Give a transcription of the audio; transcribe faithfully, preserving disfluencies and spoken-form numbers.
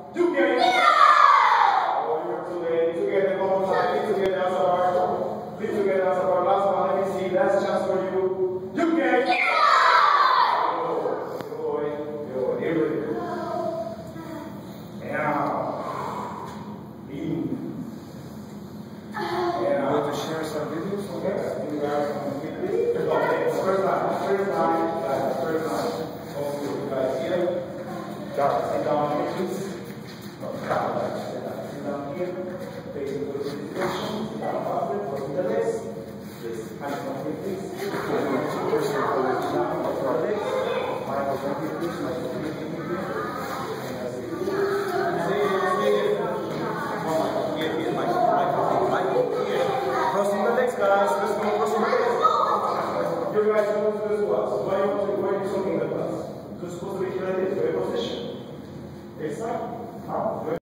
You get it. Oh, you're too late. You get it one more time. Please get it out of our. Please get it out of our last one. Let me see. Last chance for you. You get it. Oh, boy. Boy. Here we go. Now. Yeah. I'm going to share some videos. Okay. You guys can quickly. Okay. First line. First line. Guys. First line. Okay. You guys here. Guys, sit down here, please. No, sit down. Sit down here. Facing to the situation. Sit down faster. Crossing the legs. Yes. Hands on here, please. First one for the down. Cross our legs. Mind on here, please. Mind on here, please. And that's it. Say it. Say it. Come on. Here, here. Mind on here. Crossing the legs, guys. Let's go. Crossing the legs. You guys go to the squats. Why are you why are you talking about? You're supposed to be here like this. Your position. It's like, oh,